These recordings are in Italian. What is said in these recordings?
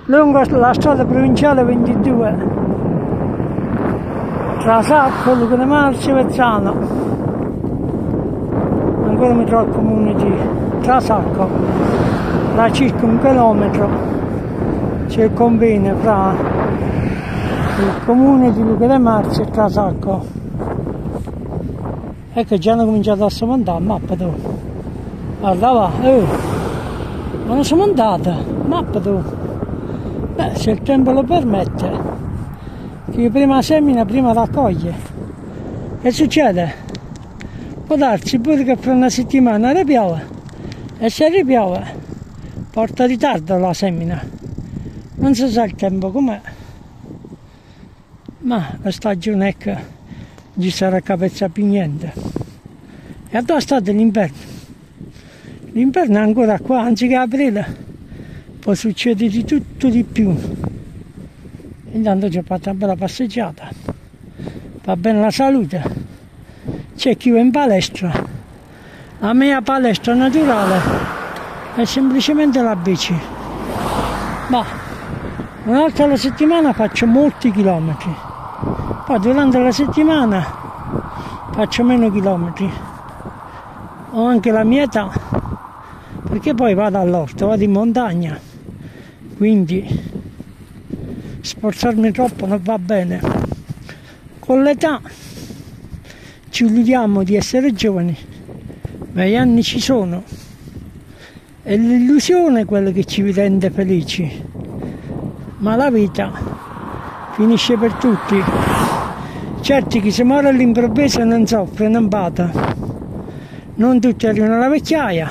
lungo la strada provinciale 22 tra Sacco, Luca de Marzi e Vezzano. Ancora mi trovo al comune di Trasacco, da circa 1 chilometro c'è il confine fra il comune di Luca de Marzi e Trasacco. Ecco, già hanno cominciato a montare la mappa tu. Guarda va, ma non sono montata, mappa tu. Beh, se il tempo lo permette, che prima semina, prima raccoglie. Che succede? Può darsi pure che fra una settimana ripiove, e se ripiove porta ritardo la semina. Non si sa il tempo com'è, ma la stagione è che ci sarà capezza più niente. E adesso state l'inverno. L'inverno è ancora qua, anziché aprile, può succedere di tutto di più. Intanto ci ho fatto una bella passeggiata, va bene la salute. C'è chi va in palestra, la mia palestra naturale è semplicemente la bici. Ma una volta alla settimana faccio molti chilometri, poi durante la settimana faccio meno chilometri. Ho anche la mia età, perché poi vado all'orto, vado in montagna, quindi sforzarmi troppo non va bene. Con l'età ci illudiamo di essere giovani, ma gli anni ci sono. È l'illusione quella che ci rende felici, ma la vita finisce per tutti. Certo, chi si muore all'improvviso non soffre, non bata. Non tutti arrivano alla vecchiaia.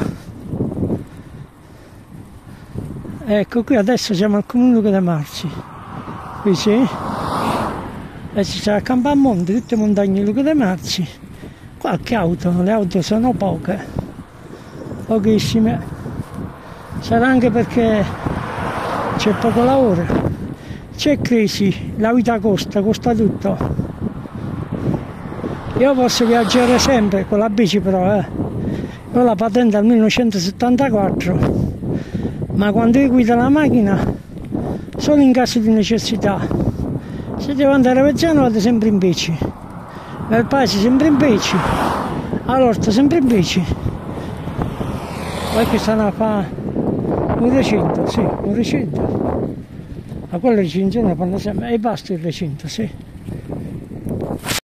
Ecco, qui adesso siamo al comune Luca de Marzi. Qui sì. Adesso c'è a Campamonte, tutte montagne Luca de Marzi. Qualche auto, le auto sono poche, pochissime. Sarà anche perché c'è poco lavoro, c'è crisi, la vita costa tutto. Io posso viaggiare sempre con la bici però, ho la patente dal 1974, ma quando io guido la macchina solo in caso di necessità. Se devo andare a Vezzano vado sempre in bici, nel paese sempre in bici, all'orto sempre in bici. Poi questa ne fa un recinto, sì, un recinto. Ma quella recinzione fanno sempre, e basta il recinto, sì.